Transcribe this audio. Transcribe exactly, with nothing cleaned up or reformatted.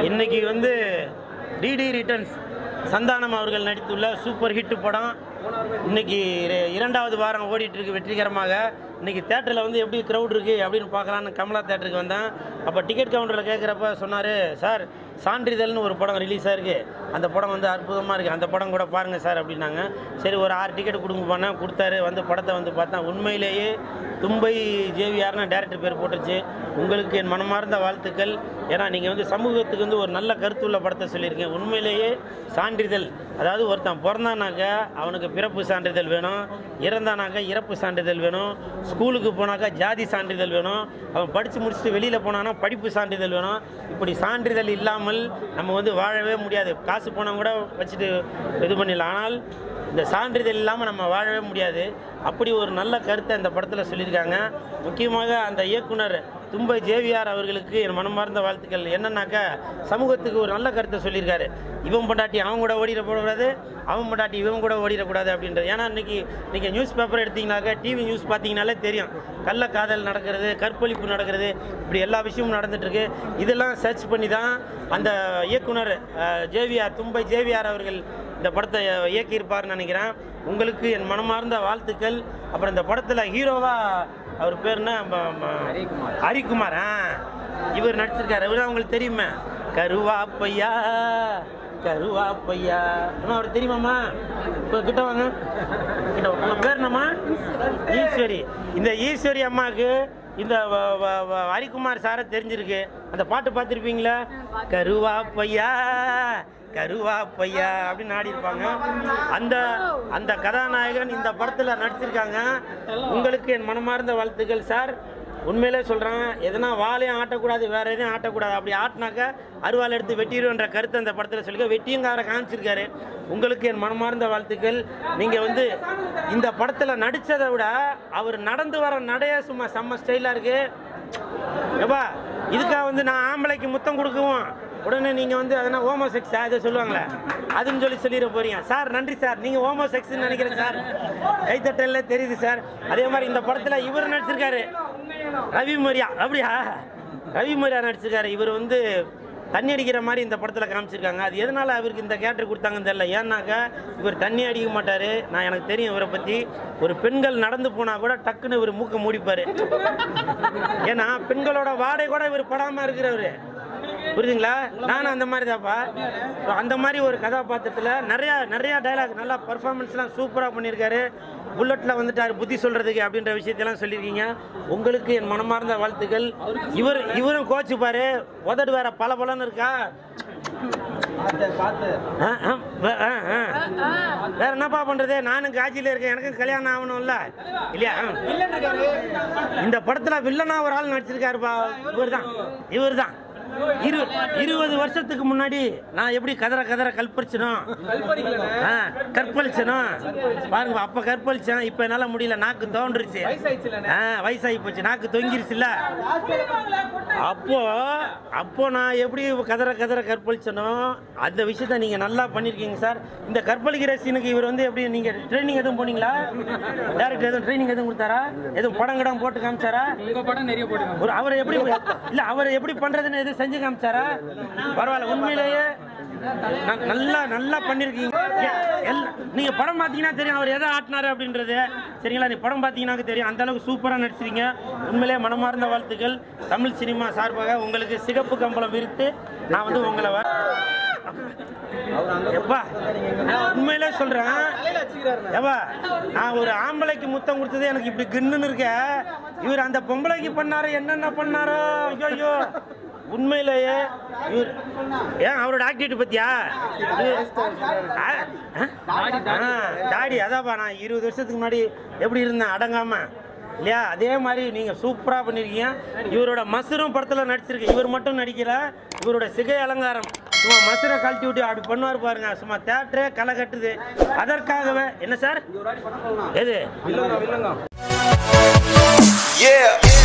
இன்னைக்கு வந்து DD returns Santhanam அவர்கள் நடித்துள்ள சூப்பர் ஹிட் படம் இன்னைக்கு இரண்டாவது வாரம் ஓடிட்டு இருக்கு வெற்றிகரமாக. இன்னைக்கு தியேட்டரில் வந்து எப்படி க்ரௌட் இருக்குது அப்படின்னு பார்க்கலான்னு கமலா தியேட்டருக்கு வந்தேன். அப்போ டிக்கெட் கவுண்டரில் கேட்குறப்ப சொன்னார், சார் சான்றிதழ்னு ஒரு படம் ரிலீஸ் ஆகிருக்கு, அந்த படம் வந்து அற்புதமாக இருக்குது, அந்த படம் கூட பாருங்கள் சார் அப்படின்னாங்க. சரி ஒரு ஆறு டிக்கெட் கொடுங்க போனேன், கொடுத்தாரு. வந்து படத்தை வந்து பார்த்தேன், உண்மையிலேயே தும்பை ஜேவிஆர்னு டேரக்டர் பேர் போட்டுருச்சு. உங்களுக்கு என் மனமார்ந்த வாழ்த்துக்கள். ஏன்னா நீங்கள் வந்து சமூகத்துக்கு வந்து ஒரு நல்ல கருத்துள்ள படத்தை சொல்லியிருக்கேன். உண்மையிலேயே சான்றிதழ், அதாவது ஒருத்தன் பிறந்தானாக்கா அவனுக்கு பிறப்பு சான்றிதழ் வேணும், இறந்தானாக்கா இறப்பு சான்றிதழ் வேணும், ஸ்கூலுக்கு போனாக்கா ஜாதி சான்றிதழ் வேணும், அவன் படித்து முடிச்சுட்டு வெளியில் போனான்னா படிப்பு சான்றிதழ் வேணும். இப்படி சான்றிதழ் இல்லாமல் நம்ம வந்து வாழவே முடியாது. காசு போனால் கூட வச்சுட்டு இது பண்ணிடலாம், ஆனால் இந்த சான்றிதழ் இல்லாமல் நம்ம வாழவே முடியாது. அப்படி ஒரு நல்ல கருத்தை இந்த படத்தில் சொல்லியிருக்காங்க. முக்கியமாக அந்த இயக்குனர் தும்பை ஜேவிஆர் அவர்களுக்கு என் மனமார்ந்த வாழ்த்துக்கள். என்னன்னாக்கா சமூகத்துக்கு ஒரு நல்ல கருத்தை சொல்லியிருக்காரு. இவன் பொண்டாட்டி அவன் கூட ஓடிடக்கூடாது, அவன் பொண்டாட்டி இவன் கூட ஓடிடக்கூடாது அப்படின்றது. ஏன்னா இன்றைக்கி நீங்கள் நியூஸ் பேப்பர் எடுத்திங்கனாக்கா, டிவி நியூஸ் பார்த்தீங்கனாலே தெரியும், கள்ள காதல் நடக்கிறது, கற்பழிப்பு நடக்கிறது, இப்படி எல்லா விஷயமும் நடந்துகிட்ருக்கு. இதெல்லாம் சர்ச் பண்ணி தான் அந்த இயக்குனர் ஜேவிஆர் தும்பை ஜேவிஆர் அவர்கள் இந்த படத்தை இயக்கியிருப்பார்னு நினைக்கிறேன். உங்களுக்கு என் மனமார்ந்த வாழ்த்துக்கள். அப்புறம் இந்த படத்தில் ஹீரோவாக அவர் பேர் என்ன, ஹரிக்குமார், ஆ இவர் நடிச்சிருக்காரு. இவர் உங்களுக்கு தெரியுமா, கருவாப்பையா கருவாப்பையா அவர் தெரியுமாம்மா? இப்போ கிட்ட வாங்க, கிட்ட உங்கள் பேர் என்னம்மா? ஈஸ்வரி. இந்த ஈஸ்வரி அம்மாவுக்கு இந்த ஹரிக்குமார் சாரை தெரிஞ்சிருக்கு. அந்த பாட்டு பார்த்துருப்பீங்களா, கருவாப்பையா கருவாப்பையா அப்படின்னு ஆடி இருப்பாங்க. அந்த அந்த கதாநாயகன் இந்த படத்தில் நடிச்சிருக்காங்க. உங்களுக்கு என் மனமார்ந்த வாழ்த்துக்கள் சார். உண்மையிலே சொல்கிறேன், எதனா வாழையும் ஆட்டக்கூடாது, வேறு எதையும் ஆட்டக்கூடாது. அப்படி ஆட்டினாக்கா அருவாள் எடுத்து வெட்டிடுன்ற கருத்தை அந்த படத்தில் சொல்லிக்க, வெட்டியும் அவரை காமிச்சிருக்காரு. உங்களுக்கு என் மனமார்ந்த வாழ்த்துக்கள். நீங்கள் வந்து இந்த படத்தில் நடித்ததை விட அவர் நடந்து வர நடைய சும்மா செம்ம ஸ்டைலாக இருக்குது. எப்பா இதுக்காக வந்து நான் ஆம்பளைக்கு முத்தம் கொடுக்கவும் உடனே நீங்கள் வந்து அதனால் ஹோமோ செக்ஸா இதை சொல்லுவாங்களே, அதுன்னு சொல்லி சொல்லிட போறீங்க. சார் நன்றி சார், நீங்கள் ஹோமோ செக்ஸ்ன்னு நினைக்கிறேன் சார், கைத்தட்டல தெரியுது சார். அதே மாதிரி இந்த படத்தில் இவர் நடிச்சிருக்காரு, ரவி மரியா. அப்படியா, ரவி மரியா நடிச்சிருக்காரு. இவர் வந்து தண்ணி அடிக்கிற மாதிரி இந்த படத்தில் காமிச்சிருக்காங்க. அது எதனால் அவருக்கு இந்த கேரக்டர் கொடுத்தாங்கன்னு தெரியல. ஏன்னாக்கா இவர் தண்ணி அடிக்க மாட்டார். நான் எனக்கு தெரியும் இவரை பற்றி. ஒரு பெண்கள் நடந்து போனால் கூட டக்குன்னு இவர் மூக்க மூடிப்பார். ஏன்னா பெண்களோட வாடகை கூட இவர் படாமல் இருக்கிறவர், புரியுதுங்களா? நானும் அந்த மாதிரி தான்ப்பா. அந்த மாதிரி ஒரு கதாபாத்திரத்தில் நிறையா நிறையா டைலாக், நல்லா பர்ஃபார்மன்ஸ்லாம் சூப்பராக பண்ணியிருக்காரு. புல்லட்டில் வந்துட்டார் புத்தி சொல்கிறதுக்கு அப்படின்ற விஷயத்தெல்லாம் சொல்லியிருக்கீங்க. உங்களுக்கு என் மனமார்ந்த வாழ்த்துக்கள். இவர் இவரும் கோச்சுப்பார், உதடு வேற பல பலன்னு இருக்கா. வேற என்னப்பா பண்றது, நானும் காட்சியில் இருக்கேன், எனக்கும் கல்யாணம் ஆகணும்ல இல்லையா? இந்த படத்தில் வில்லனா ஒரு ஆள் நடிச்சிருக்காருப்பா. இவர் தான் இவர் தான் இரு இருபது வருஷத்துக்கு முன்னாடி நான் எப்படி கதற கதற கற்பழிச்சனும் கற்பழிச்சனும் பாருங்க. அப்ப கற்பழிச்சேன், இப்ப என்னால முடியல, நாக்கு தோன்றுச்சு, வயசாகி போச்சு, நாக்கு தொங்கிருச்சுல்ல. அப்போ அப்போ நான் எப்படி கதற கதற கற்பழிச்சனும் அந்த விஷயத்த நீங்க நல்லா பண்ணிருக்கீங்க சார். இந்த கற்பழிக்கிற சீனுக்கு இவர் வந்து எப்படி, நீங்க ட்ரைனிங் எதுவும் போனீங்களா? டேரக்டர் எதுவும் ட்ரைனிங் எதுவும் கொடுத்தாரா? எதுவும் படம் கிடம் போட்டு காமிச்சாரா? ஒரு அவரை எப்படி இல்ல அவரை எப்படி பண்றதுன்னு எதுவும் செஞ்சு காமிச்சாரா? பரவாயில்ல, உண்மையிலேயே நல்லா நல்லா பண்ணிருக்கீங்க. நீங்க படம் பார்த்தீங்கன்னா தெரியும் அவர் எதை ஆட்டினாரு அப்படின்றது. சரிங்களா? நீ படம் பார்த்தீங்கன்னா தெரியும், அந்த அளவுக்கு சூப்பரா நடிச்சிருக்கீங்க. உண்மையிலேயே மனமார்ந்த வாழ்த்துக்கள். தமிழ் சினிமா சார்பாக உங்களுக்கு சிகப்பு கம்பளம் விரித்து நான் வந்து உங்களை எப்பா உண்மையிலே சொல்றேன், எப்பா நான் ஒரு ஆம்பளைக்கு முத்தம் கொடுத்தது எனக்கு இப்படி கிண்ணுன்னு இருக்க, இவர் அந்த பொம்பளைக்கு பண்ணாரு, என்னென்ன பண்ணாரோ. ஐயோ உண்மையிலேயே இவர் ஏன் அவரோட ஆக்டிவிட்டி பத்தியா தாடி அதாப்பா, நான் இருபது வருஷத்துக்கு முன்னாடி எப்படி இருந்தேன் அடங்காம இல்லையா, அதே மாதிரி நீங்கள் சூப்பராக பண்ணியிருக்கீங்க. இவரோட மசுரும் படத்தில் நடிச்சிருக்கு. இவர் மட்டும் நடிக்கல, இவரோட சிகை அலங்காரம் சும்மா மசுரை கழட்டி விட்டு அப்படி பண்ணுவார் பாருங்க, சும்மா தேட்டரே களை கட்டுது. அதற்காகவே என்ன சார் எது